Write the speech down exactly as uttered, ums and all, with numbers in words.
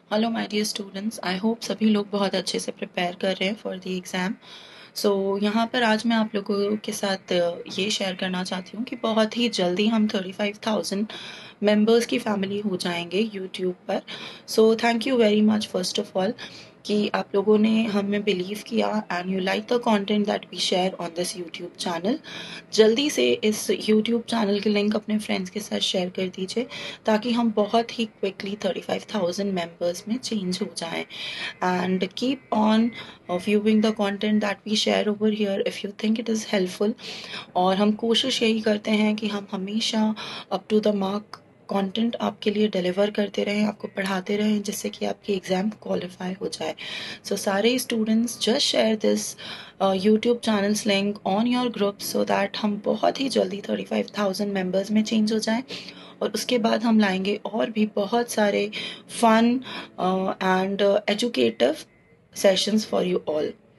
Hello my dear students, I hope सभी लोग बहुत अच्छे से प्रिपेयर कर रहे हैं फॉर द एग्ज़ाम। सो यहाँ पर आज मैं आप लोगों के साथ अ, ये शेयर करना चाहती हूँ कि बहुत ही जल्दी हम थर्टी फाइव थाउजेंड मेम्बर्स की फैमिली हो जाएंगे यूट्यूब पर। So thank you very much first of all कि आप लोगों ने हमें बिलीव किया and you like the content that we share on this YouTube channel. जल्दी से इस यूट्यूब चैनल के लिंक अपने फ्रेंड्स के साथ शेयर कर दीजिए ताकि हम बहुत ही quickly thirty five thousand members में चेंज हो जाएं। And keep on viewing the content that we share over here if you think it is helpful. और हम कोशिश यही करते हैं कि हम हमेशा up to the mark content आपके लिए डिलीवर करते रहें, आपको पढ़ाते रहें, जिससे कि आपकी एग्ज़ाम क्वालिफाई हो जाए। सो so, सारे students just share this YouTube channels link on your group so that हम बहुत ही जल्दी थर्टी फाइव थाउजेंड मेम्बर्स में चेंज हो जाएं। और उसके बाद हम लाएंगे और भी बहुत सारे fun and educative sessions for you all.